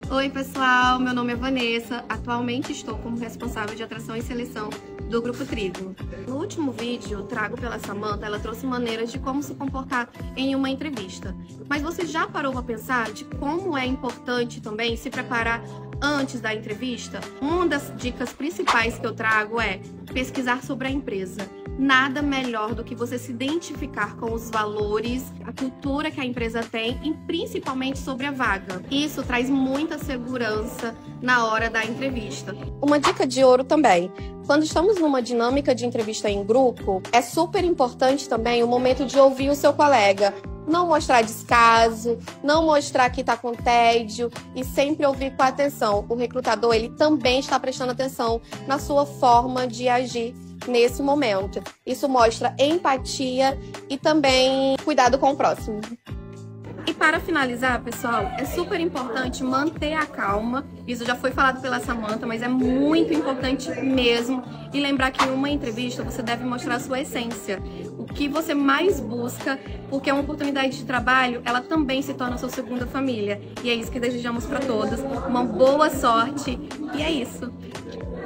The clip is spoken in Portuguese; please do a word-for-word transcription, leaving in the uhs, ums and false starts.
Oi pessoal, meu nome é Vanessa, atualmente estou como responsável de atração e seleção do Grupo Trigo. No último vídeo, trago pela Samantha, ela trouxe maneiras de como se comportar em uma entrevista. Mas você já parou para pensar de como é importante também se preparar antes da entrevista? Uma das dicas principais que eu trago é pesquisar sobre a empresa. Nada melhor do que você se identificar com os valores, a cultura que a empresa tem e principalmente sobre a vaga. Isso traz muita segurança na hora da entrevista. Uma dica de ouro também. Quando estamos numa dinâmica de entrevista em grupo, é super importante também o momento de ouvir o seu colega. Não mostrar descaso, não mostrar que está com tédio e sempre ouvir com atenção. O recrutador ele também está prestando atenção na sua forma de agir nesse momento. Isso mostra empatia e também cuidado com o próximo. E para finalizar, pessoal, é super importante manter a calma. Isso já foi falado pela Samantha, mas é muito importante mesmo. E lembrar que em uma entrevista você deve mostrar a sua essência, o que você mais busca, porque uma oportunidade de trabalho, ela também se torna a sua segunda família. E é isso que desejamos para todos. Uma boa sorte e é isso.